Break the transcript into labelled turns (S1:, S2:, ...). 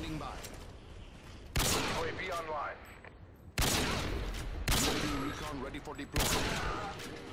S1: Standing by.
S2: UAV online.
S1: UAV recon ready for deployment.